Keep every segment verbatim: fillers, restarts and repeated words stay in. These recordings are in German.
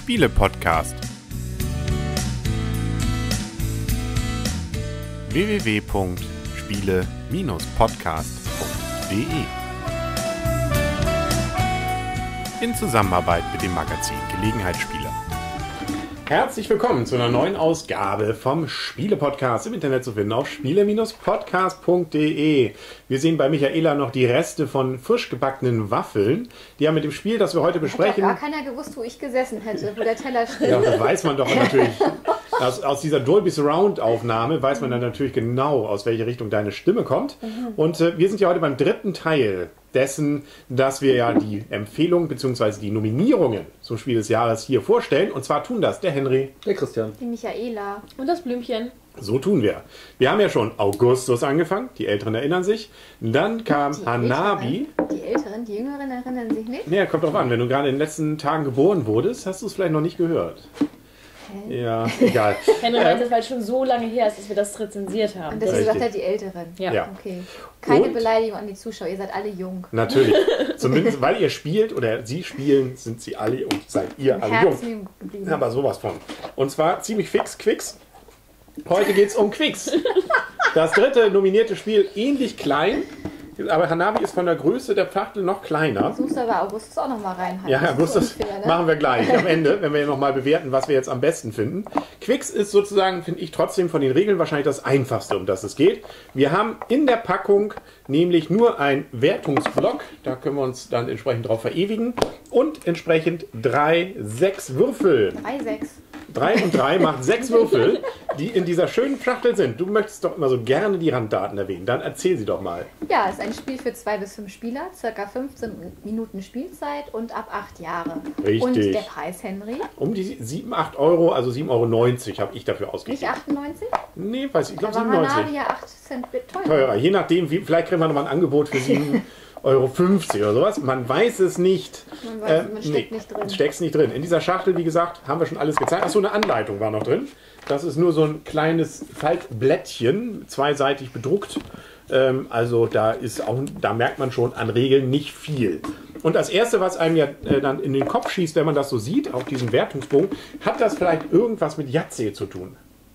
Spiele-Podcast. w w w punkt spiele Bindestrich podcast punkt de in Zusammenarbeit mit dem Magazin Gelegenheitsspieler. Herzlich willkommen zu einer neuen Ausgabe vom Spiele-Podcast, im Internet zu finden auf spiele Bindestrich podcast punkt de. Wir sehen bei Michaela noch die Reste von frisch gebackenen Waffeln. Die haben mit dem Spiel, das wir heute besprechen... Hat ja gar keiner gewusst, wo ich gesessen hätte, wo der Teller steht. Ja, das weiß man doch natürlich. Aus, aus dieser Dolby Surround Aufnahme weiß man dann natürlich genau, aus welche Richtung deine Stimme kommt. Mhm. Und äh, wir sind ja heute beim dritten Teil dessen, dass wir ja die Empfehlungen bzw. die Nominierungen zum Spiel des Jahres hier vorstellen. Und zwar tun das der Henry, der Christian, die Michaela und das Blümchen. So tun wir. Wir haben ja schon Augustus angefangen, die Älteren erinnern sich. Dann kam die Hanabi. Älteren, die Älteren, die Jüngeren erinnern sich nicht? Naja, kommt drauf an. Wenn du gerade in den letzten Tagen geboren wurdest, hast du es vielleicht noch nicht gehört. Okay. Ja, egal. Henry meint das, weil es schon so lange her ist, dass wir das rezensiert haben. Und deswegen sagt er die Älteren. Ja. Ja. Okay. Keine Und? Beleidigung an die Zuschauer, ihr seid alle jung. Natürlich. Zumindest, weil ihr spielt oder sie spielen, sind sie alle und seid ihr Im alle Herzen jung. geblieben. Aber sowas von. Und zwar ziemlich fix, Quicks. Heute geht es um Quicks. Das dritte nominierte Spiel, ähnlich klein. Aber Hanabi ist von der Größe der Schachtel noch kleiner. Suchst du aber Augustus auch noch mal rein. Ja, Augustus unfair, ne? machen wir gleich am Ende, wenn wir noch mal bewerten, was wir jetzt am besten finden. Quicks ist sozusagen, finde ich, trotzdem von den Regeln wahrscheinlich das Einfachste, um das es geht. Wir haben in der Packung nämlich nur ein Wertungsblock, da können wir uns dann entsprechend drauf verewigen, und entsprechend drei, sechs Würfel. drei, sechs. Drei und drei macht sechs Würfel, die in dieser schönen Schachtel sind. Du möchtest doch immer so gerne die Randdaten erwähnen. Dann erzähl sie doch mal. Ja, es ist ein Spiel für zwei bis fünf Spieler, circa fünfzehn Minuten Spielzeit und ab acht Jahre. Richtig. Und der Preis, Henry? Um die sieben, acht Euro, also sieben Euro neunzig habe ich dafür ausgegeben. Nicht achtundneunzig? Nee, weiß ich, ich glaube Aber siebenundneunzig. Hanabi ja acht Cent teurer. Teurer. Je nachdem, wie, vielleicht kriegen wir nochmal ein Angebot für sieben Euro fünfzig oder sowas. Man weiß es nicht. Man weiß, Ähm, man steckt nicht drin. Steckst nicht drin. In dieser Schachtel, wie gesagt, haben wir schon alles gezeigt. Achso, eine Anleitung war noch drin. Das ist nur so ein kleines Faltblättchen, zweiseitig bedruckt. Ähm, also da ist auch, da merkt man schon an Regeln nicht viel. Und das Erste, was einem ja äh, dann in den Kopf schießt, wenn man das so sieht, auf diesem Wertungsbogen, hat das vielleicht irgendwas mit Yahtzee zu tun?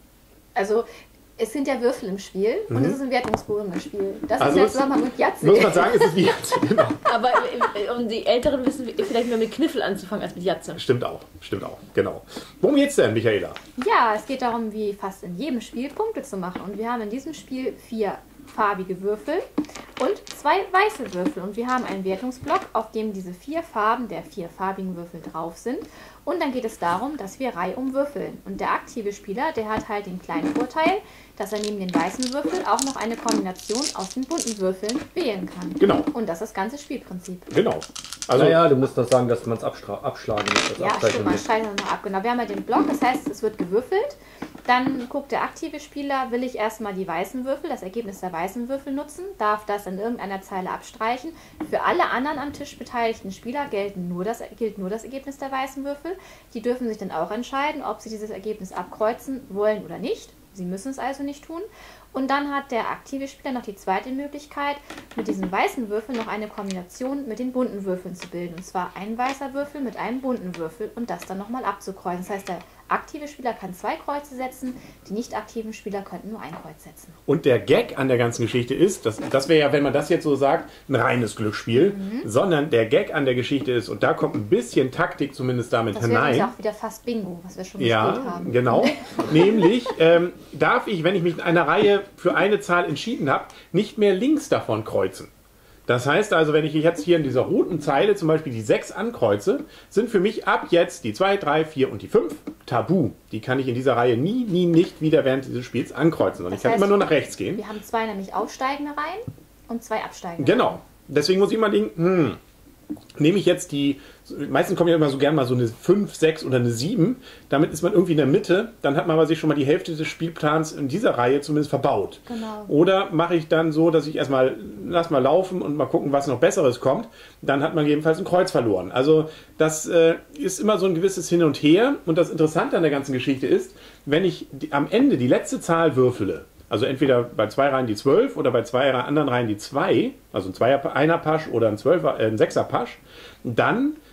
Also, es sind ja Würfel im Spiel und Mhm. es ist ein Wertungsbogen im Spiel. Das Also ist ja es- Zusammenhang mit Yahtzee. Muss man sagen, es ist wie Yahtzee, genau. Aber äh, und die Älteren wissen vielleicht mehr mit Kniffel anzufangen als mit Jatze. Stimmt auch, stimmt auch, genau. Worum geht's denn, Michaela? Ja, es geht darum, wie fast in jedem Spiel Punkte zu machen. Und wir haben in diesem Spiel vier farbige Würfel und zwei weiße Würfel. Und wir haben einen Wertungsblock, auf dem diese vier Farben der vier farbigen Würfel drauf sind. Und dann geht es darum, dass wir reihum würfeln. Und der aktive Spieler, der hat halt den kleinen Vorteil, dass er neben den weißen Würfeln auch noch eine Kombination aus den bunten Würfeln wählen kann. Genau. Und das ist das ganze Spielprinzip. Genau. Also, naja, du musst noch sagen, dass man es abschlagen muss. Das Ja, Abzeichnen stimmt, man muss. schneidet noch ab. Genau, wir haben ja den Block, das heißt, es wird gewürfelt. Dann guckt der aktive Spieler, will ich erstmal die weißen Würfel, das Ergebnis der weißen Würfel nutzen, darf das in irgendeiner Zeile abstreichen. Für alle anderen am Tisch beteiligten Spieler gelten nur das, gilt nur das Ergebnis der weißen Würfel. Die dürfen sich dann auch entscheiden, ob sie dieses Ergebnis abkreuzen wollen oder nicht. Sie müssen es also nicht tun. Und dann hat der aktive Spieler noch die zweite Möglichkeit, mit diesen weißen Würfeln noch eine Kombination mit den bunten Würfeln zu bilden. Und zwar ein weißer Würfel mit einem bunten Würfel und das dann nochmal abzukreuzen. Das heißt, der aktive Spieler kann zwei Kreuze setzen, die nicht aktiven Spieler könnten nur ein Kreuz setzen. und der Gag an der ganzen Geschichte ist, das, das wäre ja, wenn man das jetzt so sagt, ein reines Glücksspiel, Mhm. sondern der Gag an der Geschichte ist, und da kommt ein bisschen Taktik zumindest damit Das wäre hinein. nämlich auch wieder fast Bingo, was wir schon gespielt Ja, haben. genau. Nämlich ähm, darf ich, wenn ich mich in einer Reihe für eine Zahl entschieden habe, nicht mehr links davon kreuzen. Das heißt also, wenn ich jetzt hier in dieser roten Zeile zum Beispiel die sechs ankreuze, sind für mich ab jetzt die zwei, drei, vier und die fünf tabu. Die kann ich in dieser Reihe nie, nie, nicht wieder während dieses Spiels ankreuzen. Und Das ich kann heißt, immer nur nach rechts gehen. Wir haben zwei nämlich aufsteigende Reihen und zwei absteigende Genau. Deswegen muss ich immer denken, hm, nehme ich jetzt die, meistens kommt ja immer so gern mal so eine fünf, sechs oder eine sieben, damit ist man irgendwie in der Mitte, dann hat man aber sich schon mal die Hälfte des Spielplans in dieser Reihe zumindest verbaut. Genau. Oder mache ich dann so, dass ich erstmal, lass mal laufen und mal gucken, was noch Besseres kommt, dann hat man jedenfalls ein Kreuz verloren. Also das äh, ist immer so ein gewisses Hin und Her, und das Interessante an der ganzen Geschichte ist, wenn ich die, am Ende die letzte Zahl würfele, also entweder bei zwei Reihen die zwölf oder bei zwei anderen Reihen die zwei, also ein Zweier, einer Pasch oder ein Zwölfer, äh, ein Sechser Pasch, dann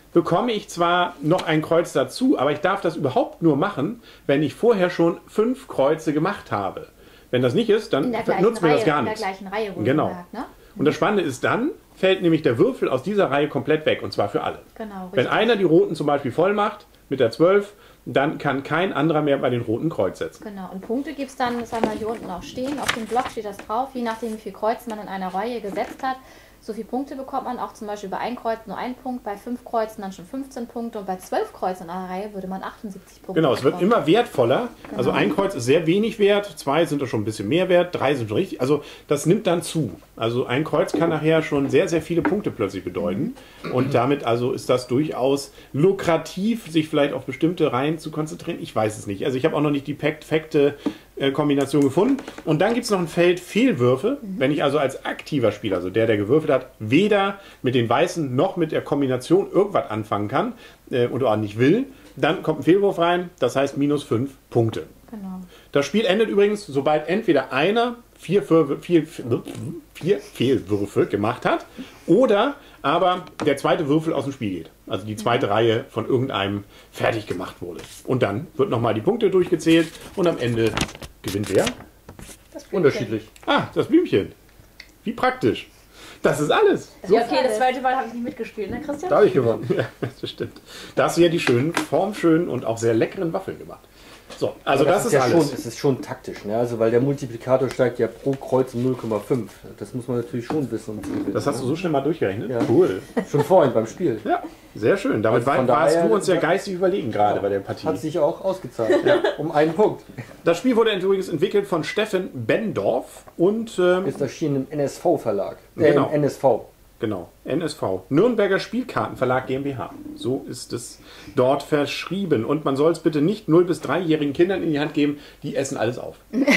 bekomme ich zwar noch ein Kreuz dazu, aber ich darf das überhaupt nur machen, wenn ich vorher schon fünf Kreuze gemacht habe. Wenn das nicht ist, dann In der gleichen nutzt mir Reihe, das gar in der nichts. gleichen Reihe wohl Genau. gesagt, ne? Und das Spannende ist, dann fällt nämlich der Würfel aus dieser Reihe komplett weg, und zwar für alle. Genau, Wenn richtig. einer die Roten zum Beispiel voll macht mit der zwölf, dann kann kein anderer mehr bei den Roten Kreuz setzen. Genau, und Punkte gibt es dann, das haben wir hier unten auch stehen, auf dem Block steht das drauf, je nachdem wie viel Kreuze man in einer Reihe gesetzt hat. So viele Punkte bekommt man auch zum Beispiel bei einem Kreuz nur einen Punkt, bei fünf Kreuzen dann schon fünfzehn Punkte und bei zwölf Kreuzen in einer Reihe würde man achtundsiebzig Punkte Genau, es wird bekommen. immer wertvoller. Also Genau. ein Kreuz ist sehr wenig wert, zwei sind da schon ein bisschen mehr wert, drei sind schon richtig. Also das nimmt dann zu. Also ein Kreuz kann nachher schon sehr, sehr viele Punkte plötzlich bedeuten. Und damit also ist das durchaus lukrativ, sich vielleicht auf bestimmte Reihen zu konzentrieren. Ich weiß es nicht. Also ich habe auch noch nicht die perfekte äh, Kombination gefunden. Und dann gibt es noch ein Feld Fehlwürfe. Wenn ich also als aktiver Spieler, also der, der gewürfelt hat, weder mit den Weißen noch mit der Kombination irgendwas anfangen kann äh, und auch nicht will, dann kommt ein Fehlwurf rein, das heißt minus fünf Punkte. Genau. Das Spiel endet übrigens, sobald entweder einer vier, Fürwe- vier, vier Fehlwürfe gemacht hat oder aber der zweite Würfel aus dem Spiel geht. Also die zweite Mhm. Reihe von irgendeinem fertig gemacht wurde. Und dann wird nochmal die Punkte durchgezählt und am Ende gewinnt wer? Das Blümchen. Unterschiedlich. Ah, das Blümchen. Wie praktisch. Das ist alles. Ja, okay, das zweite Mal habe ich nicht mitgespielt, ne, Christian? Da habe ich gewonnen. Ja, das stimmt. Da hast du ja die schönen, formschönen und auch sehr leckeren Waffeln gemacht. So, also Aber das, ist ja alles. schon, es ist schon taktisch, ne? Also weil der Multiplikator steigt ja pro Kreuz um null Komma fünf. Das muss man natürlich schon wissen. Um zu gewinnen, Das hast du ne? so schnell mal durchgerechnet? Ja. Cool. Schon vorhin beim Spiel. Ja, sehr schön. Damit Also von war- warst daher- du uns ja geistig überlegen gerade bei der Partie. Hat sich auch ausgezahlt. Um einen Punkt. Das Spiel wurde übrigens entwickelt von Steffen Bendorf und ähm, Ist erschienen im N S V-Verlag. Äh, Genau. im N S V. genau, N S V, Nürnberger Spielkartenverlag GmbH. So ist es dort verschrieben. Und man soll es bitte nicht null- bis dreijährigen Kindern in die Hand geben, die essen alles auf.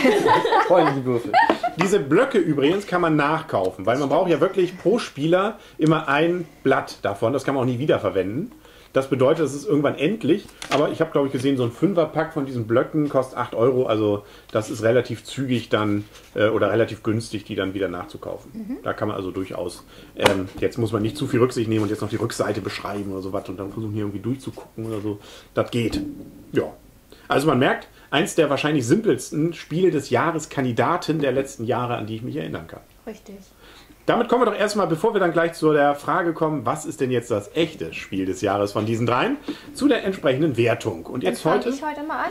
Vor allem die Würfel. Diese Blöcke übrigens kann man nachkaufen, weil man braucht ja wirklich pro Spieler immer ein Blatt davon. Das kann man auch nie wiederverwenden. Das bedeutet, es ist irgendwann endlich. Aber ich habe, glaube ich, gesehen, so ein Fünferpack von diesen Blöcken kostet acht Euro. Also das ist relativ zügig dann äh, oder relativ günstig, die dann wieder nachzukaufen. Da kann man also durchaus, ähm, jetzt muss man nicht zu viel Rücksicht nehmen und jetzt noch die Rückseite beschreiben oder sowas und dann versuchen hier irgendwie durchzugucken oder so. Das geht. Ja. Also man merkt, eins der wahrscheinlich simpelsten Spiele des Jahres, Kandidaten der letzten Jahre, an die ich mich erinnern kann. Richtig. Damit kommen wir doch erstmal, bevor wir dann gleich zu der Frage kommen, was ist denn jetzt das echte Spiel des Jahres von diesen dreien, zu der entsprechenden Wertung. Und Dann jetzt fange heute, ich heute mal an.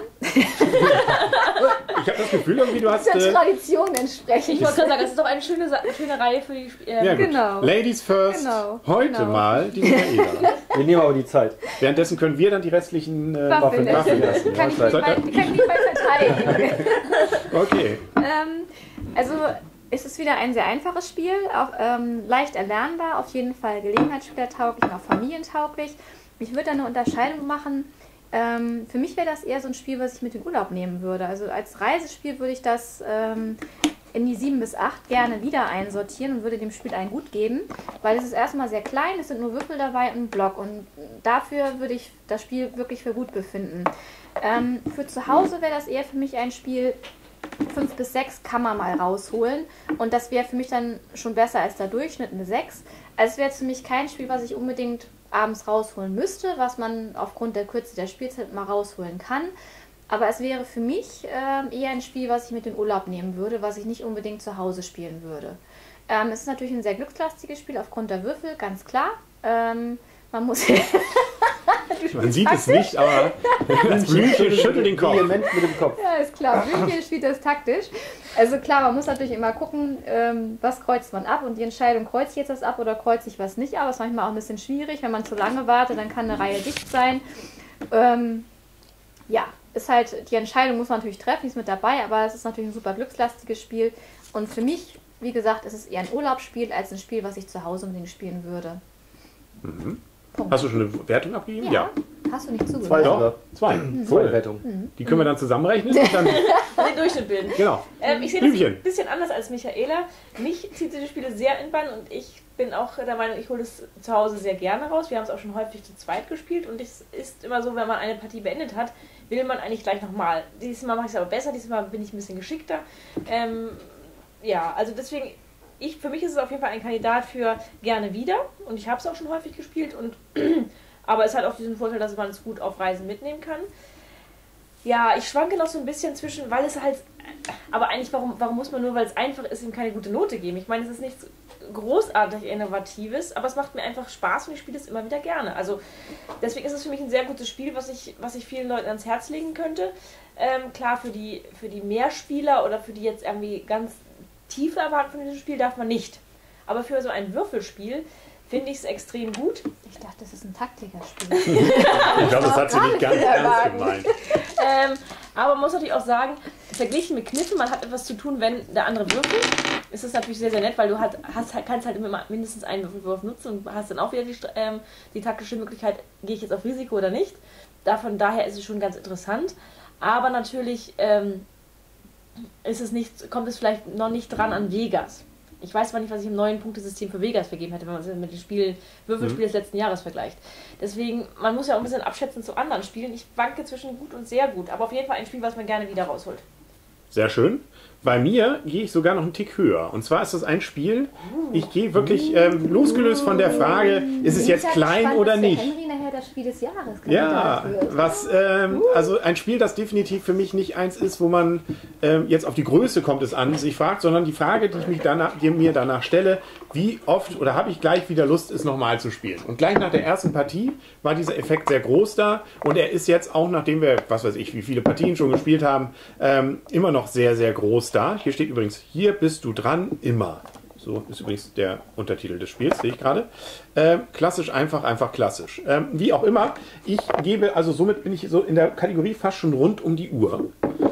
ich habe das Gefühl, irgendwie du hast... Der Äh, Tradition entsprechend. Ich wollte gerade sagen, das ist doch eine schöne, Sa- schöne Reihe für die Sp- äh, ja, gut. Genau. Ladies first, Genau. heute Genau. mal die Michaela. Wir nehmen aber die Zeit. Währenddessen können wir dann die restlichen äh, Waffeln Waffeln essen. essen. Kann ich Ja, nicht mal, kann ich nicht mal verteidigen. Okay. ähm, also es ist wieder ein sehr einfaches Spiel, auch ähm, leicht erlernbar, auf jeden Fall gelegenheitsspielertauglich und auch familientauglich. Ich würde da eine Unterscheidung machen. Ähm, für mich wäre das eher so ein Spiel, was ich mit in den Urlaub nehmen würde. Also als Reisespiel würde ich das ähm, in die sieben bis acht gerne wieder einsortieren und würde dem Spiel einen Gut geben, weil es ist erstmal sehr klein, es sind nur Würfel dabei und ein Block und dafür würde ich das Spiel wirklich für gut befinden. Ähm, für zu Hause wäre das eher für mich ein Spiel, fünf bis sechs kann man mal rausholen und das wäre für mich dann schon besser als der Durchschnitt eine sechs. Also es wäre für mich kein Spiel, was ich unbedingt abends rausholen müsste, was man aufgrund der Kürze der Spielzeit mal rausholen kann. Aber es wäre für mich ähm, eher ein Spiel, was ich mit in den Urlaub nehmen würde, was ich nicht unbedingt zu Hause spielen würde. Ähm, es ist natürlich ein sehr glückslastiges Spiel aufgrund der Würfel, ganz klar. Ähm, man muss... Man sieht es nicht, aber das Blümchen schüttelt den Kopf. Vehement mit dem Kopf. Ja, ist klar. Blümchen spielt das taktisch. Also klar, man muss natürlich immer gucken, ähm, was kreuzt man ab und die Entscheidung, kreuze ich jetzt das ab oder kreuze ich was nicht ab. Das ist manchmal auch ein bisschen schwierig. Wenn man zu lange wartet, dann kann eine Reihe dicht sein. Ähm, ja, ist halt, die Entscheidung muss man natürlich treffen, die ist mit dabei, aber es ist natürlich ein super glückslastiges Spiel. Und für mich, wie gesagt, ist es eher ein Urlaubsspiel als ein Spiel, was ich zu Hause unbedingt spielen würde. Mhm. Punkt. Hast du schon eine Wertung abgegeben? Ja. Hast du nicht zugehört? Zwei Doch, sogar. zwei. Vollwertung. Die können wir dann zusammenrechnen und dann, den Durchschnitt bilden. genau. Ähm, ich sehe das Blümchen. ein bisschen anders als Michaela. Mich zieht diese Spiele sehr in Bann und ich bin auch der Meinung, ich hole es zu Hause sehr gerne raus. Wir haben es auch schon häufig zu zweit gespielt und es ist immer so, wenn man eine Partie beendet hat, will man eigentlich gleich nochmal. Diesmal mache ich es aber besser, diesmal bin ich ein bisschen geschickter. Ähm, ja, also deswegen, ich, für mich ist es auf jeden Fall ein Kandidat für gerne wieder und ich habe es auch schon häufig gespielt und Aber es hat auch diesen Vorteil, dass man es gut auf Reisen mitnehmen kann. Ja, ich schwanke noch so ein bisschen zwischen, weil es halt, aber eigentlich, warum, warum muss man nur, weil es einfach ist, ihm keine gute Note geben? Ich meine, es ist nichts großartig Innovatives, aber es macht mir einfach Spaß und ich spiele es immer wieder gerne. Also deswegen ist es für mich ein sehr gutes Spiel, was ich, was ich vielen Leuten ans Herz legen könnte. Ähm, klar, für die, für die Mehrspieler oder für die jetzt irgendwie ganz tiefe Erwartungen von diesem Spiel darf man nicht. Aber für so ein Würfelspiel finde ich es extrem gut. Ich dachte, das ist ein Taktikerspiel. Ich glaube, das hat sie nicht ganz ernst gemeint. Ähm, aber man muss natürlich auch sagen, verglichen mit Kniffen, man hat etwas zu tun, wenn der andere würfelt. Ist es natürlich sehr, sehr nett, weil du halt, hast, kannst halt immer mindestens einen Würfelwurf nutzen und hast dann auch wieder die, ähm, die taktische Möglichkeit, gehe ich jetzt auf Risiko oder nicht. Davon daher ist es schon ganz interessant. Aber natürlich ähm, ist es nicht, kommt es vielleicht noch nicht dran an Vegas. Ich weiß zwar nicht, was ich im neuen Punktesystem für Vegas vergeben hätte, wenn man es mit dem Spiel, Würfelspiel des letzten Jahres vergleicht. Deswegen, man muss ja auch ein bisschen abschätzen zu anderen Spielen. Ich wanke zwischen gut und sehr gut, aber auf jeden Fall ein Spiel, was man gerne wieder rausholt. Sehr schön. Bei mir gehe ich sogar noch einen Tick höher. Und zwar ist das ein Spiel, ich gehe wirklich ähm, losgelöst von der Frage, ist es jetzt klein gespannt, oder dass der nicht? Henry nachher das Spiel des Jahres Ja, wird. was, ähm, also ein Spiel, das definitiv für mich nicht eins ist, wo man ähm, jetzt auf die Größe kommt es an, sich fragt, sondern die Frage, die ich mich danach, die mir danach stelle, wie oft oder habe ich gleich wieder Lust, es nochmal zu spielen? Und gleich nach der ersten Partie war dieser Effekt sehr groß da und er ist jetzt auch, nachdem wir, was weiß ich, wie viele Partien schon gespielt haben, ähm, immer noch sehr, sehr groß da. Hier steht übrigens, hier bist du dran, immer. So ist übrigens der Untertitel des Spiels, sehe ich gerade. Ähm, klassisch, einfach, einfach klassisch. Ähm, wie auch immer, ich gebe, also somit bin ich so in der Kategorie fast schon rund um die Uhr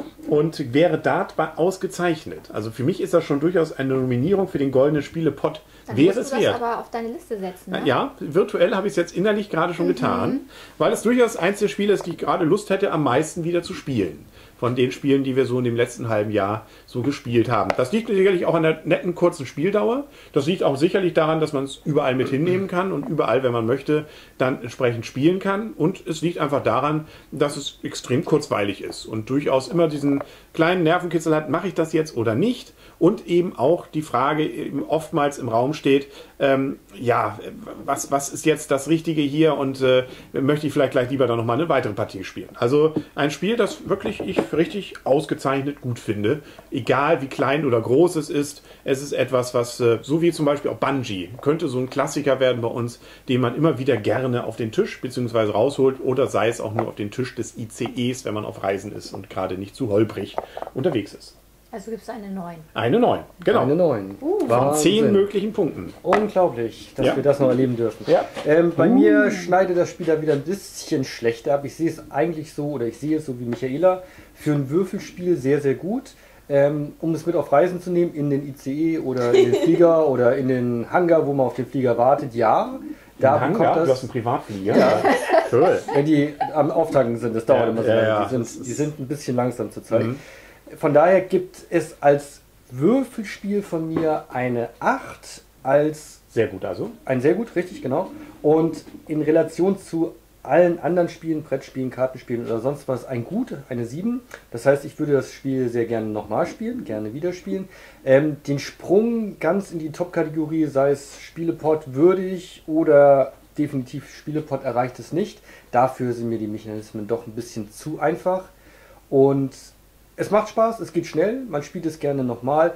und wäre dabei ausgezeichnet. Also für mich ist das schon durchaus eine Nominierung für den Goldenen Spiele-Pot. Dann Wäre musst es du das wert. aber auf deine Liste setzen, ne? Ja, virtuell habe ich es jetzt innerlich gerade schon Mhm. getan, weil es durchaus eins der Spiele ist, die ich gerade Lust hätte, am meisten wieder zu spielen. Von den Spielen, die wir so in dem letzten halben Jahr so gespielt haben. Das liegt sicherlich auch an der netten, kurzen Spieldauer. Das liegt auch sicherlich daran, dass man es überall mit hinnehmen kann und überall, wenn man möchte, dann entsprechend spielen kann. Und es liegt einfach daran, dass es extrem kurzweilig ist und durchaus immer diesen kleinen Nervenkitzel hat, mache ich das jetzt oder nicht? Und eben auch die Frage eben oftmals im Raum steht, ähm, ja, was, was ist jetzt das Richtige hier und äh, möchte ich vielleicht gleich lieber dann nochmal eine weitere Partie spielen. Also ein Spiel, das wirklich ich richtig ausgezeichnet gut finde, egal wie klein oder groß es ist. Es ist etwas, was, äh, so wie zum Beispiel auch Bungie, könnte so ein Klassiker werden bei uns, den man immer wieder gerne auf den Tisch bzw. rausholt oder sei es auch nur auf den Tisch des I C Es, wenn man auf Reisen ist und gerade nicht zu holprig unterwegs ist. Also gibt es eine neun. Eine neun, genau. Eine neun. Von Wahnsinn. zehn möglichen Punkten. Unglaublich, dass Ja. wir das noch erleben dürfen. Ja. Ähm, bei mir schneidet das Spiel da wieder ein bisschen schlechter ab. Ich sehe es eigentlich so, oder ich sehe es so wie Michaela, für ein Würfelspiel sehr, sehr gut. Ähm, um es mit auf Reisen zu nehmen, in den I C E oder in den Flieger oder in den Hangar, wo man auf den Flieger wartet, ja. Da Ein bekommt Hangar? das, Du hast einen Privatflieger? Ja. Cool. wenn die am Auftanken sind, das dauert Ja, immer so ja, lange. ja. Die, sind, die sind ein bisschen langsam zurzeit. Mhm. Von daher gibt es als Würfelspiel von mir eine acht, als Sehr gut also. ein sehr gut, richtig, genau. Und in Relation zu allen anderen Spielen, Brettspielen, Kartenspielen oder sonst was, ein gut, eine sieben. Das heißt, ich würde das Spiel sehr gerne nochmal spielen, gerne wieder spielen. Ähm, den Sprung ganz in die Top-Kategorie, sei es Spielepot würdig oder definitiv Spielepot erreicht es nicht. Dafür sind mir die Mechanismen doch ein bisschen zu einfach. Und es macht Spaß, es geht schnell, man spielt es gerne nochmal.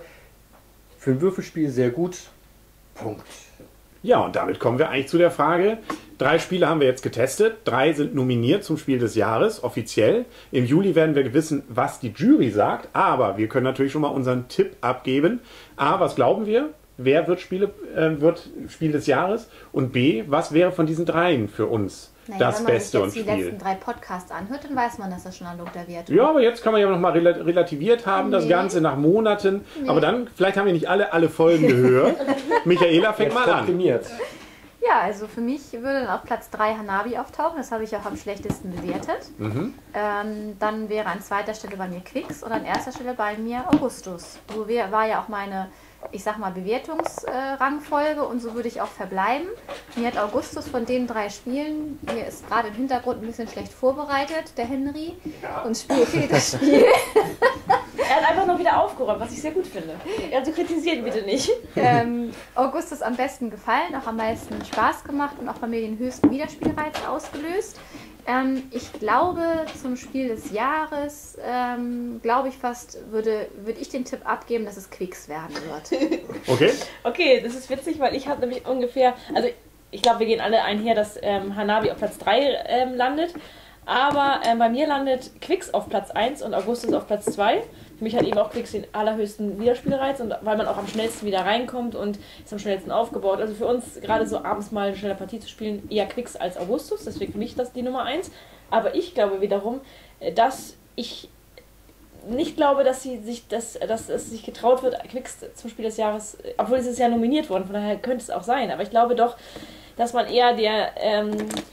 Für ein Würfelspiel sehr gut. Punkt. Ja, und damit kommen wir eigentlich zu der Frage, drei Spiele haben wir jetzt getestet, drei sind nominiert zum Spiel des Jahres, offiziell. Im Juli werden wir wissen, was die Jury sagt, aber wir können natürlich schon mal unseren Tipp abgeben. A, was glauben wir? Wer wird, Spiele, äh, wird Spiel des Jahres? Und B, was wäre von diesen dreien für uns Naja, das wenn man Beste sich und jetzt die Spiel? letzten drei Podcasts anhört, dann weiß man, dass das schon ein Lobter wird. Ja, aber jetzt kann man ja noch mal rela- relativiert haben, das Nee. Ganze nach Monaten. Aber dann, vielleicht haben wir nicht alle alle Folgen gehört. Michaela, fängt Jetzt mal an. komprimiert. Ja, also für mich würde dann auf Platz drei Hanabi auftauchen. Das habe ich auch am schlechtesten bewertet. Mhm. Ähm, dann wäre an zweiter Stelle bei mir Quix und an erster Stelle bei mir Augustus. So wär- war ja auch meine, ich sag mal, Bewertungsrangfolge und so würde ich auch verbleiben. Mir hat Augustus von den drei Spielen, mir ist gerade im Hintergrund ein bisschen schlecht vorbereitet, der Henry, und spielt viel das Spiel. Er hat einfach noch wieder aufgeräumt, was ich sehr gut finde. Also kritisieren bitte nicht. Ähm, Augustus am besten gefallen, auch am meisten Spaß gemacht und auch bei mir den höchsten Wiederspielreiz ausgelöst. Ähm, ich glaube, zum Spiel des Jahres, ähm, glaube ich fast, würde, würde ich den Tipp abgeben, dass es Quicks werden wird. Okay. Okay, das ist witzig, weil ich habe nämlich ungefähr, also ich glaube, wir gehen alle einher, dass ähm, Hanabi auf Platz drei ähm, landet. Aber ähm, bei mir landet Quicks auf Platz eins und Augustus auf Platz zwei. Für mich hat eben auch Quicks den allerhöchsten Wiederspielreiz, und weil man auch am schnellsten wieder reinkommt und ist am schnellsten aufgebaut. Also für uns, gerade so abends mal eine schnelle Partie zu spielen, eher Quicks als Augustus. Deswegen für mich das die Nummer eins. Aber ich glaube wiederum, dass ich nicht glaube, dass sie sich, dass, dass es sich getraut wird, Quicks zum Spiel des Jahres, obwohl es ist ja nominiert worden, von daher könnte es auch sein. Aber ich glaube doch, dass man eher der... Ähm,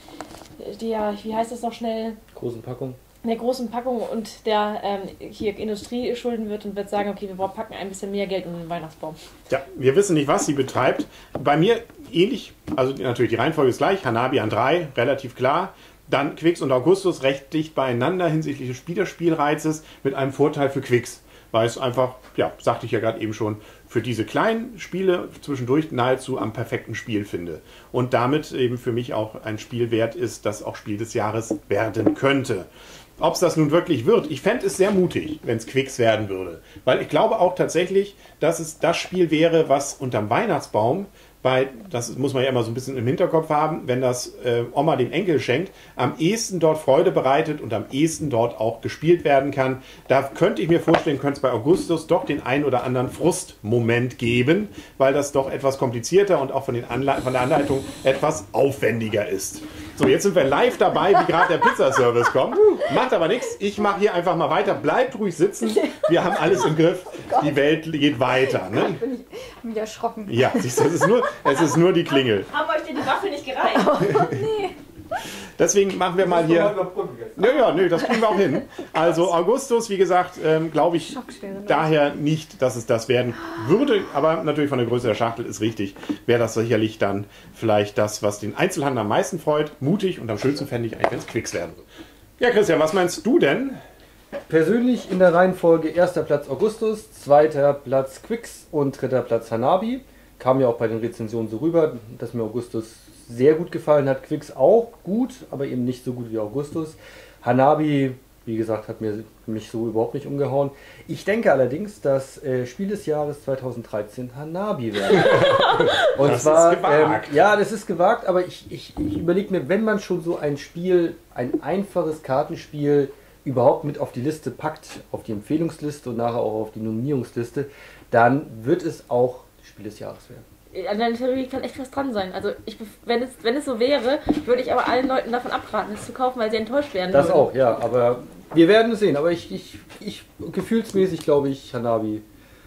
der, wie heißt das noch schnell? Großen Packung. Der großen Packung und der ähm, hier Industrie schulden wird und wird sagen, okay, wir packen ein bisschen mehr Geld in den Weihnachtsbaum. Ja, wir wissen nicht, was sie betreibt. Bei mir ähnlich, also natürlich die Reihenfolge ist gleich, Hanabi an drei, relativ klar. Dann Quicks und Augustus recht dicht beieinander hinsichtlich des Wiederspielreizes mit einem Vorteil für Quicks. Weil es einfach, ja, sagte ich ja gerade eben schon, für diese kleinen Spiele zwischendurch nahezu am perfekten Spiel finde. Und damit eben für mich auch ein Spiel wert ist, das auch Spiel des Jahres werden könnte. Ob es das nun wirklich wird, ich fände es sehr mutig, wenn es Quicks werden würde. Weil ich glaube auch tatsächlich, dass es das Spiel wäre, was unterm Weihnachtsbaum, bei, das muss man ja immer so ein bisschen im Hinterkopf haben, wenn das äh, Oma dem Enkel schenkt, am ehesten dort Freude bereitet und am ehesten dort auch gespielt werden kann. Da könnte ich mir vorstellen, könnte es bei Augustus doch den ein oder anderen Frustmoment geben, weil das doch etwas komplizierter und auch von, den Anle von der Anleitung etwas aufwendiger ist. So, jetzt sind wir live dabei, wie gerade der Pizzaservice kommt. Macht aber nichts, ich mache hier einfach mal weiter. Bleibt ruhig sitzen, wir haben alles im Griff. Die Welt geht weiter. Ne? Ich bin wieder erschrocken. Ja, siehst du, es ist nur, es ist nur die Klingel. Haben euch denn die Waffel nicht gereicht? Oh, nee. Deswegen machen wir mal hier... Ja, ja, nö, das kriegen wir auch hin. Also Augustus, wie gesagt, ähm, glaube ich daher nicht, dass es das werden würde. Aber natürlich von der Größe der Schachtel ist richtig. Wäre das sicherlich dann vielleicht das, was den Einzelhandel am meisten freut. Mutig, und am schönsten fände ich eigentlich, wenn es Quicks werden. Ja, Christian, was meinst du denn? Persönlich in der Reihenfolge erster Platz Augustus, zweiter Platz Quicks und dritter Platz Hanabi. Kam ja auch bei den Rezensionen so rüber, dass mir Augustus sehr gut gefallen hat. Quicks auch gut, aber eben nicht so gut wie Augustus. Hanabi, wie gesagt, hat mir mich so überhaupt nicht umgehauen. Ich denke allerdings, dass äh, Spiel des Jahres zweitausenddreizehn Hanabi wird. Und das zwar, ist gewagt. Ähm, ja, das ist gewagt, aber ich, ich, ich überlege mir, wenn man schon so ein Spiel, ein einfaches Kartenspiel überhaupt mit auf die Liste packt, auf die Empfehlungsliste und nachher auch auf die Nominierungsliste, dann wird es auch Spiel des Jahres werden. An der Theorie kann echt was dran sein. Also ich, wenn, es, wenn es so wäre, würde ich aber allen Leuten davon abraten, es zu kaufen, weil sie enttäuscht werden Das würden. auch, ja, aber wir werden es sehen. Aber ich, ich, ich gefühlsmäßig glaube ich, Hanabi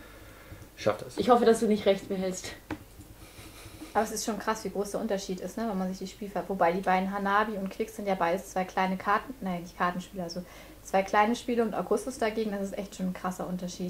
schafft es. Ich hoffe, dass du nicht recht behältst. Aber es ist schon krass, wie groß der Unterschied ist, ne, wenn man sich die Spiele... Wobei die beiden Hanabi und Quicks sind ja beides zwei kleine Karten... Nein, nicht Kartenspiele, also zwei kleine Spiele, und Augustus dagegen, das ist echt schon ein krasser Unterschied.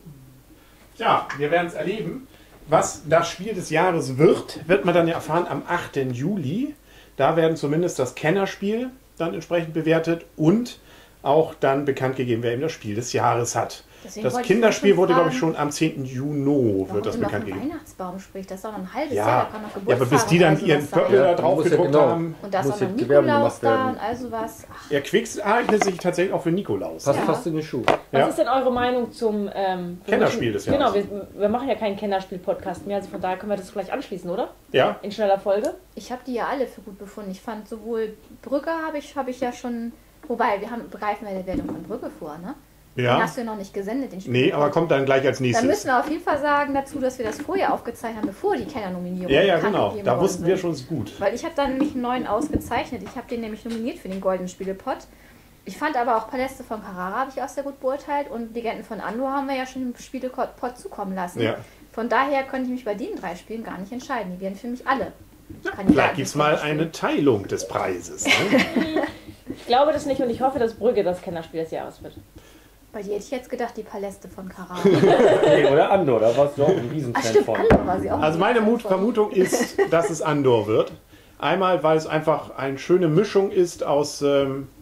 Ja, wir werden es erleben. Was das Spiel des Jahres wird, wird man dann ja erfahren am achten Juli. Da werden zumindest das Kennerspiel dann entsprechend bewertet und auch dann bekannt gegeben, wer eben das Spiel des Jahres hat. Deswegen das wollte ich Kinderspiel schon wurde, glaube fragen, ich, schon am zehnten Juni warum wird das du noch bekannt vom gegeben. Weihnachtsbaum spricht, das ist auch noch ein halbes Ja. Jahr, da kann noch Ja, Geburtstag aber bis die dann und ihren also was Pöppel sein. da drauf muss ja gedruckt genau. haben. Und da ist muss auch noch ja Gewerbe Nikolaus gemacht da werden. und also was. Ach, Ja, Quicks eignet sich tatsächlich auch für Nikolaus. Passt Ja. fast in den Schuh. Was Ja. ist denn eure Meinung zum ähm, wir Kennerspiel des Jahres? Genau, wir, wir machen ja keinen Kennerspiel-Podcast mehr, also von daher können wir das gleich anschließen, oder? Ja, In schneller Folge. ich habe die ja alle für gut befunden. Ich fand sowohl Brügge habe ich, hab ich ja schon... Wobei, wir haben, begreifen wir die Wertung von Brügge vor, ne? Den ja. hast du ja noch nicht gesendet, den Spiel. Nee, aber kommt dann gleich als Dann nächstes. müssen wir auf jeden Fall sagen dazu, dass wir das vorher aufgezeichnet haben, bevor die Kenner-Nominierung Ja, ja, bekannt genau. gegeben Da worden wussten wir sind. schon, es ist gut. Weil ich habe dann nämlich einen neuen ausgezeichnet. Ich habe den nämlich nominiert für den Goldenen Spielepot. Ich fand aber auch Paläste von Carrara habe ich auch sehr gut beurteilt und Legenden von Andor haben wir ja schon im Spielepot zukommen lassen. Ja. Von daher konnte ich mich bei den drei Spielen gar nicht entscheiden. Die wären für mich alle. Kandidaten Vielleicht gibt es fürs mal Kennerspiel. eine Teilung des Preises. Ne? Ich glaube das nicht und ich hoffe, dass Brügge das Kennerspiel des Jahres wird. Bei dir hätte ich jetzt gedacht, die Paläste von Carrara. Nee, oder Andor, da warst du auch ein Ach Riesenfan stimmt, von. Andor war sie auch. Also meine Mut Vermutung ist, dass es Andor wird. Einmal, weil es einfach eine schöne Mischung ist aus ähm,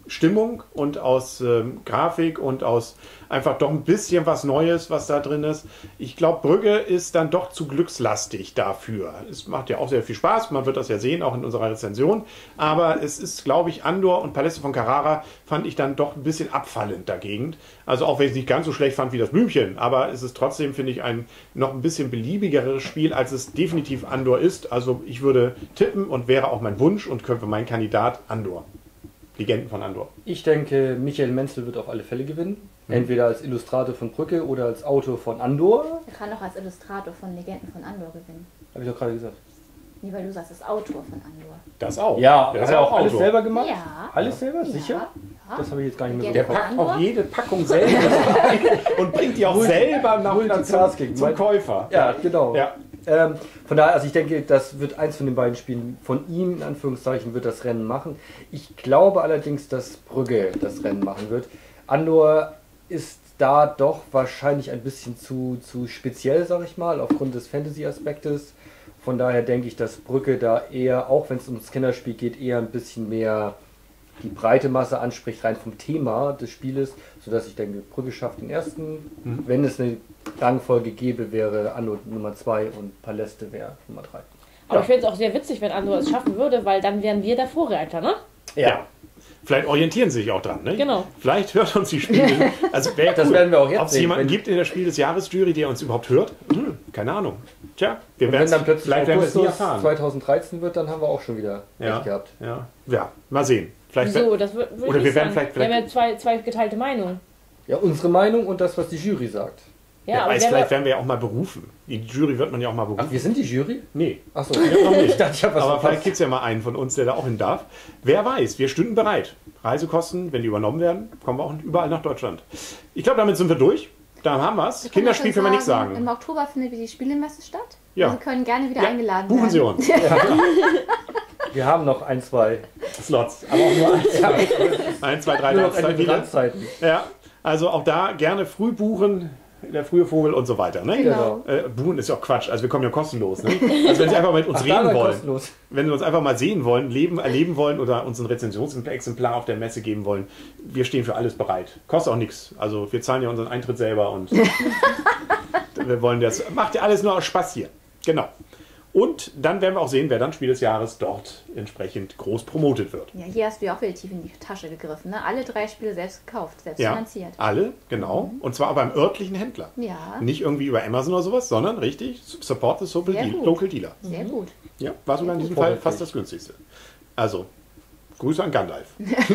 Stimmung und aus ähm, Grafik und aus einfach doch ein bisschen was Neues, was da drin ist. Ich glaube, Brügge ist dann doch zu glückslastig dafür. Es macht ja auch sehr viel Spaß, man wird das ja sehen, auch in unserer Rezension. Aber es ist, glaube ich, Andor und Paläste von Carrara fand ich dann doch ein bisschen abfallend dagegen. Also auch wenn ich es nicht ganz so schlecht fand wie das Blümchen, aber es ist trotzdem, finde ich, ein noch ein bisschen beliebigeres Spiel, als es definitiv Andor ist. Also ich würde tippen und wäre auch mein Wunsch und könnte mein Kandidat Andor. Legenden von Andor. Ich denke, Michael Menzel wird auf alle Fälle gewinnen. Entweder als Illustrator von Brügge oder als Autor von Andor. Er kann auch als Illustrator von Legenden von Andor gewinnen. Habe ich doch gerade gesagt. Nee, weil du sagst, das ist Autor von Andor. Das auch. Ja, der hat ist er auch Autor. alles selber gemacht? Ja. Alles selber? Ja. Sicher? Ja. Das habe ich jetzt gar nicht mehr so Der Von packt Andor? auch jede Packung selber rein und bringt die auch selber nach Multitasking. zum, zum Käufer. Ja, genau. Ja. Ähm, von daher, also ich denke, das wird eins von den beiden Spielen von ihm, in Anführungszeichen, wird das Rennen machen. Ich glaube allerdings, dass Brügge das Rennen machen wird. Andor ist da doch wahrscheinlich ein bisschen zu, zu speziell, sag ich mal, aufgrund des Fantasy-Aspektes. Von daher denke ich, dass Brügge da eher, auch wenn es ums Kinderspiel geht, eher ein bisschen mehr die breite Masse anspricht, rein vom Thema des Spieles, sodass ich denke, Brügge schafft den ersten. Mhm. Wenn es eine Rangfolge gäbe, wäre Andor Nummer zwei und Paläste wäre Nummer drei. Aber ja. Ich finde es auch sehr witzig, wenn Andor es schaffen würde, weil dann wären wir der Vorreiter, ne? Ja. ja. Vielleicht orientieren sie sich auch dran, ne? Genau. Vielleicht hört uns die Spiele. Also das cool. werden wir auch jetzt Ob es jemanden gibt in der Spiel des Jahres-Jury, der uns überhaupt hört? Hm, keine Ahnung. Tja, wir werden wenn dann plötzlich vielleicht werden wir es nie Augustus erfahren. zweitausenddreizehn wird, dann haben wir auch schon wieder ja. recht gehabt. Ja. ja, mal sehen. Vielleicht Wieso? Das würde oder ich wir werden sagen. vielleicht, Wir vielleicht haben ja zwei, zwei geteilte Meinungen. Ja, unsere Meinung und das, was die Jury sagt. Ja, Wer aber weiß, vielleicht werden wir ja auch mal berufen. Die Jury wird man ja auch mal berufen. Ach, wir sind die Jury? Nee. Achso, noch nicht. Ich dachte, ich habe was Aber verpasst. vielleicht gibt es ja mal einen von uns, der da auch hin darf. Wer weiß, wir stünden bereit. Reisekosten, wenn die übernommen werden, kommen wir auch überall nach Deutschland. Ich glaube, damit sind wir durch. Da haben wir es. Kinderspiel können wir nichts sagen. Im Oktober findet die Spielemesse statt. Ja. Sie können gerne wieder Ja, eingeladen buchen werden. Sie uns. Ja. Wir haben noch ein, zwei. Slots. Aber auch nur ein, zwei. ein, zwei, drei, Nur noch drei, eine wieder. Randzeiten. Ja, also auch da gerne früh buchen. Der frühe Vogel und so weiter. Ne? Genau. Äh, buchen ist ja auch Quatsch. Also wir kommen ja kostenlos. Ne? Also wenn Sie einfach mit uns Ach, reden da wollen, kostenlos. wenn Sie uns einfach mal sehen wollen, leben, erleben wollen oder uns ein Rezensionsexemplar auf der Messe geben wollen, wir stehen für alles bereit. Kostet auch nichts. Also wir zahlen ja unseren Eintritt selber und wir wollen das. Macht ja alles nur aus Spaß hier. Genau. Und dann werden wir auch sehen, wer dann Spiel des Jahres dort entsprechend groß promotet wird. Ja, hier hast du ja auch wieder tief in die Tasche gegriffen. Ne? Alle drei Spiele selbst gekauft, selbst Ja, finanziert. alle, genau. Mhm. Und zwar beim örtlichen Händler. Ja, Nicht irgendwie über Amazon oder sowas, sondern richtig, support the local, Sehr deal, gut. local dealer. sehr gut. Ja, war sogar in diesem Vorbildlich. Fall fast das günstigste. Also, Grüße an Gandalf.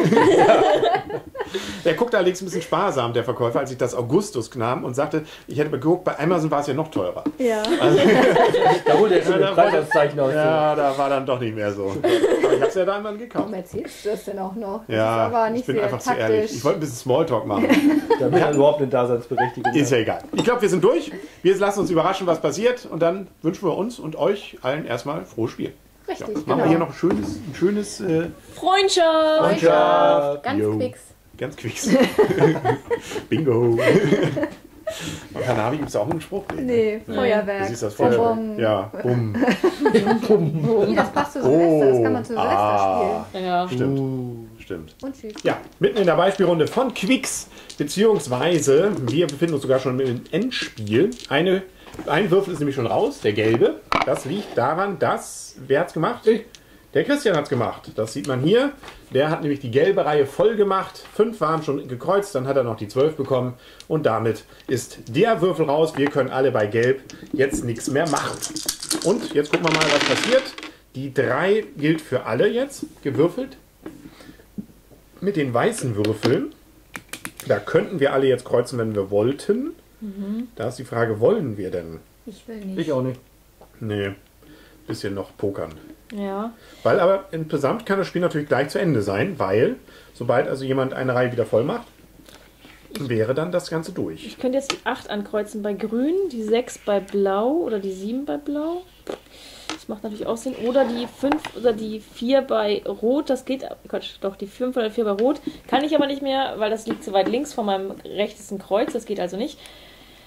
Der guckte allerdings ein bisschen sparsam, der Verkäufer, als ich das Augustus nahm und sagte, ich hätte geguckt, bei Amazon war es ja noch teurer. Ja. Also, Da holt er schon Ja, ein da Preisanzeichen aus. ja, da war dann doch nicht mehr so. Aber ich habe es ja da einmal gekauft. Warum erzählst du das denn auch noch? Das Ja, ist aber nicht ich bin sehr einfach zu taktisch. ehrlich. Ich wollte ein bisschen Smalltalk machen. Damit er überhaupt eine Daseinsberechtigung Ist ja hat. egal. Ich glaube, wir sind durch. Wir lassen uns überraschen, was passiert. Und dann wünschen wir uns und euch allen erstmal frohes Spiel. Richtig, Ja, machen genau. wir hier noch ein schönes, ein schönes äh, Freundschaft! Freundschaft. Ganz Jo. fix. ganz quicks. Bingo. Bei Hanabi gibt es auch einen Spruch. Nee, Feuerwerk. Du siehst das Bum, Feuerwerk. bum. Ja, bumm. Ih, das passt zu Silvester. Das kann man zu Silvester ah, Ja. stimmt. Uh. Stimmt. spielen. Und tschüss. Ja, mitten in der Beispielrunde von Quicks, beziehungsweise wir befinden uns sogar schon im Endspiel. Eine, ein Würfel ist nämlich schon raus, der gelbe. Das liegt daran, dass, wer hat's gemacht? Der Christian hat's gemacht. Das sieht man hier. Der hat nämlich die gelbe Reihe voll gemacht. Fünf waren schon gekreuzt, dann hat er noch die zwölf bekommen. Und damit ist der Würfel raus. Wir können alle bei Gelb jetzt nichts mehr machen. Und jetzt gucken wir mal, was passiert. Die drei gilt für alle jetzt, gewürfelt. Mit den weißen Würfeln, da könnten wir alle jetzt kreuzen, wenn wir wollten. Mhm. Da ist die Frage, wollen wir denn? Ich will nicht. Ich auch nicht. Nee, bisschen noch pokern. Ja. Weil aber insgesamt kann das Spiel natürlich gleich zu Ende sein, weil sobald also jemand eine Reihe wieder voll macht, wäre dann das Ganze durch. Ich könnte jetzt die acht ankreuzen bei Grün, die sechs bei Blau oder die sieben bei Blau. Das macht natürlich auch Sinn. Oder die fünf oder die vier bei Rot. Das geht. Quatsch, doch, die fünf oder vier bei Rot. Kann ich aber nicht mehr, weil das liegt zu weit links von meinem rechtesten Kreuz. Das geht also nicht.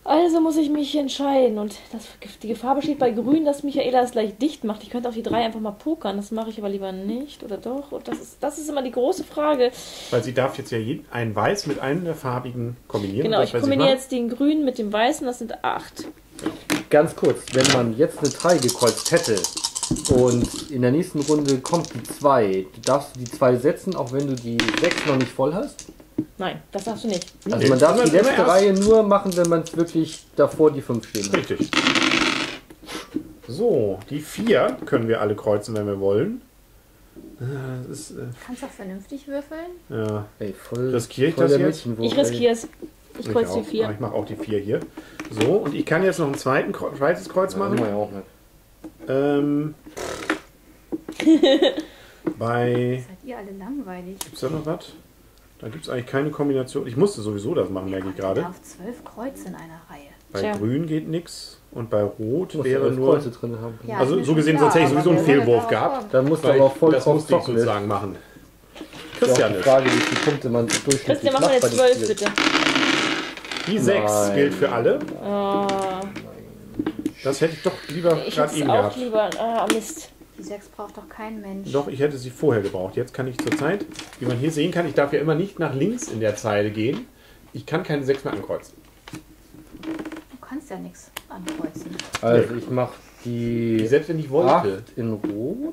Also muss ich mich entscheiden. Und das, die Gefahr besteht bei Grün, dass Michaela es gleich dicht macht. Ich könnte auch die drei einfach mal pokern. Das mache ich aber lieber nicht. Oder doch? Und das ist, das ist immer die große Frage. Weil sie darf jetzt ja jeden, ein Weiß mit einem der farbigen kombinieren. Genau, Das ich weiß kombiniere mal. jetzt den Grünen mit dem Weißen. Das sind acht. Ganz kurz, wenn man jetzt eine drei gekreuzt hätte und in der nächsten Runde kommt die zwei, du darfst die zwei setzen, auch wenn du die sechs noch nicht voll hast. Nein, das darfst du nicht. Also Nee, man darf immer- die letzte immer erst- Reihe nur machen, wenn man es wirklich davor die fünf stehen hat. Richtig. So, die vier können wir alle kreuzen, wenn wir wollen. Äh, Das ist, äh, Kannst auch vernünftig würfeln. ja, Ey, voll, Riskiere ich voll das der jetzt? Mädchenwurf, Ich ey. riskiere es. Ich ich kreuze die auch. vier. Aber ich mache auch die vier hier. So, und ich kann jetzt noch ein zweiten, Kreu- zweites Kreuz Ja, das machen. mach ich auch nicht. Ähm, bei. Seid ihr alle langweilig? Gibt es da noch was? Da gibt es eigentlich keine Kombination. Ich musste sowieso das machen, merke ich gerade. Auf zwölf Kreuze in einer Reihe. Bei Tja. Grün geht nichts und bei Rot Du musst wäre elf nur. Kreuze drin haben. Ja, Also ist mir so schon gesehen, klar, sonst hätte ich aber sowieso einen wer soll Fehlwurf darauf gehabt. kommen? Dann musst du Weil aber auch voll das drauf musste ich zocken. sozusagen machen. Ist ja auch Christian die ist. Frage, wie viele Punkte man durchschnittlich Christian, mach macht mal bei eine dem zwölf, Spiel. bitte. Die sechs Nein. gilt für alle. Oh, Das hätte ich doch lieber ich gerade hätte es eben auch gehabt. lieber. Ah, Mist. Die sechs braucht doch kein Mensch. Doch, ich hätte sie vorher gebraucht. Jetzt kann ich zur Zeit, wie man hier sehen kann, ich darf ja immer nicht nach links in der Zeile gehen. Ich kann keine sechs mehr ankreuzen. Du kannst ja nichts ankreuzen. Also ich mache die Selbst wenn ich wollte. acht in Rot.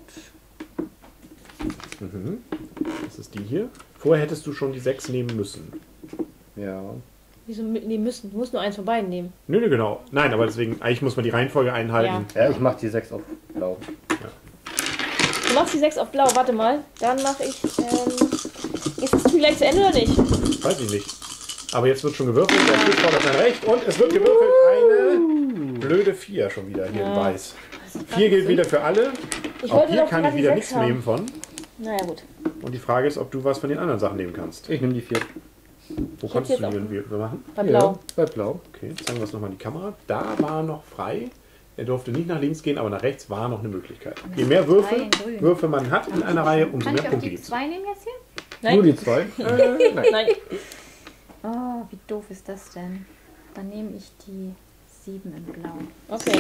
Mhm. Das ist die hier. Vorher hättest du schon die sechs nehmen müssen. Ja. Wieso mitnehmen müssen? Du musst nur eins von beiden nehmen. Nö, nö, genau. Nein, aber deswegen, eigentlich muss man die Reihenfolge einhalten. Ja, ich mache die sechs auf Blau. Du machst die sechs auf blau. Warte mal. Dann mache ich. Ähm, ist das Spiel gleich zu Ende oder nicht? Weiß ich nicht. Aber jetzt wird schon gewürfelt. Der Zuschauer hat sein Recht. Und es wird gewürfelt. Eine blöde vier schon wieder hier in Ja. Weiß. vier gilt wieder für alle. Ich Auch wollte hier doch kann gerade ich wieder die nichts sechs haben. nehmen von. Naja, gut. Und die Frage ist, ob du was von den anderen Sachen nehmen kannst. Ich nehme die vier. Wo Ich konntest hätte du jetzt die denn wieder machen? Bei blau. Ja, bei Blau. Okay, jetzt zeigen wir es nochmal in die Kamera. Da war noch frei. Er durfte nicht nach links gehen, aber nach rechts war noch eine Möglichkeit. Je mehr Würfel, Zwei in grün. Würfel man hat in einer Reihe, umso Kann mehr ich auch Punkte die gibt es. zwei nehmen jetzt hier? Nein. Nur die zwei? äh, nein. Nein. Oh, wie doof ist das denn? Dann nehme ich die sieben in blau. Okay.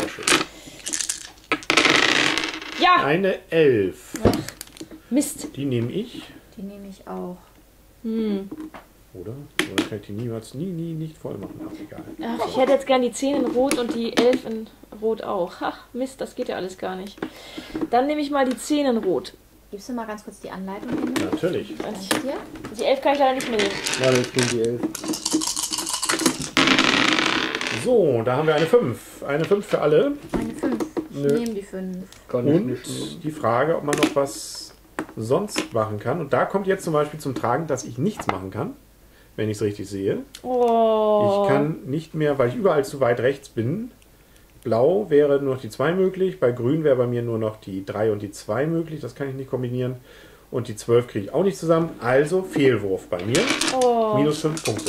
Ja! Eine Elf. Mist. Die nehme ich. Die nehme ich auch. Hm. Oder? Oder kann ich die niemals, nie, nie nicht voll machen? Ach, egal. Ach, ich hätte jetzt gern die zehn in Rot und die elf in Rot auch. Ach, Mist, das geht ja alles gar nicht. Dann nehme ich mal die zehn in Rot. Gibst du mal ganz kurz die Anleitung hin? Natürlich. Danke dir. Die elf kann ich leider nicht mehr nehmen. Warte, ich nehme die elf. So, da haben wir eine fünf. Eine fünf für alle. Eine fünf. Ich Nö. nehme die fünf. Kann ich Und nicht nehmen. die Frage, ob man noch was sonst machen kann. Und da kommt jetzt zum Beispiel zum Tragen, dass ich nichts machen kann, wenn ich es richtig sehe. Oh. Ich kann nicht mehr, weil ich überall zu weit rechts bin. Blau wäre nur noch die zwei möglich. Bei Grün wäre bei mir nur noch die drei und die zwei möglich. Das kann ich nicht kombinieren. Und die zwölf kriege ich auch nicht zusammen. Also Fehlwurf bei mir. Oh. Minus fünf Punkte.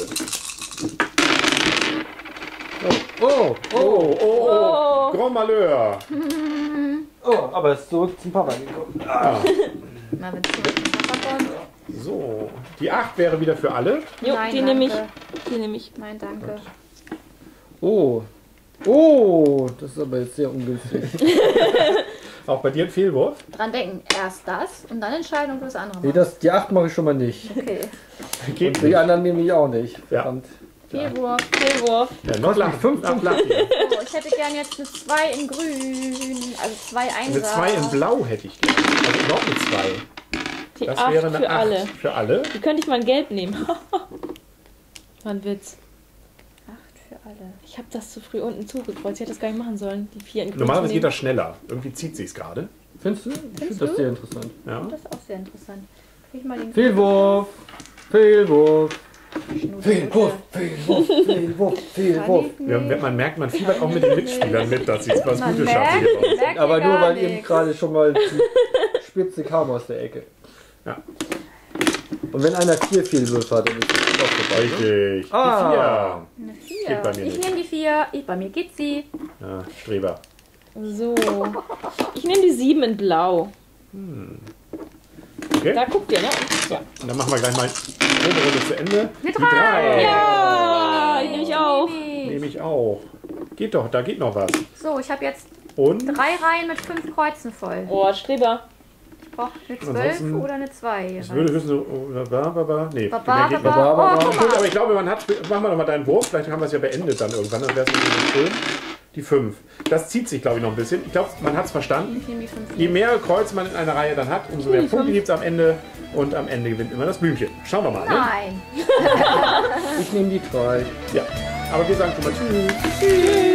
Oh, Oh, oh, oh. Oh. Grand Malheur. oh, aber es ist zurück zum Papa gekommen. Ah, Mal wenn zurück zum Papa kommt. so. Die acht wäre wieder für alle. Jo, Nein, die nehme ich. danke. Die nehme ich. Nein, danke. Oh. Oh, das ist aber jetzt sehr ungünstig. Auch bei dir ein Fehlwurf. Dran denken, erst das und dann entscheiden, ob du das andere Nee, machst. das, die acht mache ich schon mal nicht. Okay. Geht Und die anderen nehme ich auch nicht. Ja. Verdammt. Fehlwurf. Fehlwurf. Ja, noch lang. fünf Noch lang hier. Oh, ich hätte gern jetzt eine zwei in grün. Also zwei Einser. Eine zwei in blau hätte ich gerne. Also noch eine zwei. Die Das acht wäre eine für acht alle. für alle. Die könnte ich mal in gelb nehmen. War ein Witz. Acht für alle. Ich habe das zu früh unten zugekreuzt. Ich hätte das gar nicht machen sollen. Die vier in grün Normalerweise zu geht nehmen. das schneller. Irgendwie zieht sich gerade. Findest du? Ich finde Findest das du? sehr interessant. Ja. Das ist auch sehr interessant. Krieg ich mal den Fehlwurf. Fehlwurf. Schnute. Fehlwurf. Fehlwurf. Fehlwurf. Fehlwurf. Ja, man merkt, man fiebert auch mit den Mitspielern mit, dass sie was Man Gutes schaffen. merkt, hier. merkt Aber ihr nur gar weil eben nichts. gerade schon mal die Spitze kam aus der Ecke. Ja. Und wenn einer vier Fehlwürfe hat, dann ist das auch vorbei. Ne? Richtig. Ah. Eine Geht vier. bei mir Ich nicht. nehme die vier. Ich, bei mir geht sie. Die vier. Ja, Streber. So. Ich nehme die sieben in blau. Okay. Da guckt ihr, ne? Ja. Und dann machen wir gleich mal die Runde zu Ende. Eine Die drei. drei. Ja, die nehme ich auch. Nehme ich ich auch. Geht doch, da geht noch was. So, ich habe jetzt Und? drei Reihen mit fünf Kreuzen voll. Oh, Streber. Ich brauche eine zwölf Ansonsten- oder eine zwei. Das würde höchstens so. Ba, ba, ba, nee, Baba, mehr geht baba. noch. Baba, Oh, baba. guck Gut, mal. aber ich glaube, man hat. Machen wir doch mal deinen Wurf. Vielleicht haben wir es ja beendet dann irgendwann. Dann wäre es natürlich schön. Die fünf. Das zieht sich, glaube ich, noch ein bisschen. Ich glaube, man hat es verstanden. Ich nehme die fünf. Je mehr Kreuze man in einer Reihe dann hat, umso mehr Punkte gibt es am Ende. Und am Ende gewinnt immer das Blümchen. Schauen wir mal. Ne? Nein. Ich nehme die drei. Ja. Aber wir sagen schon mal Tschüss.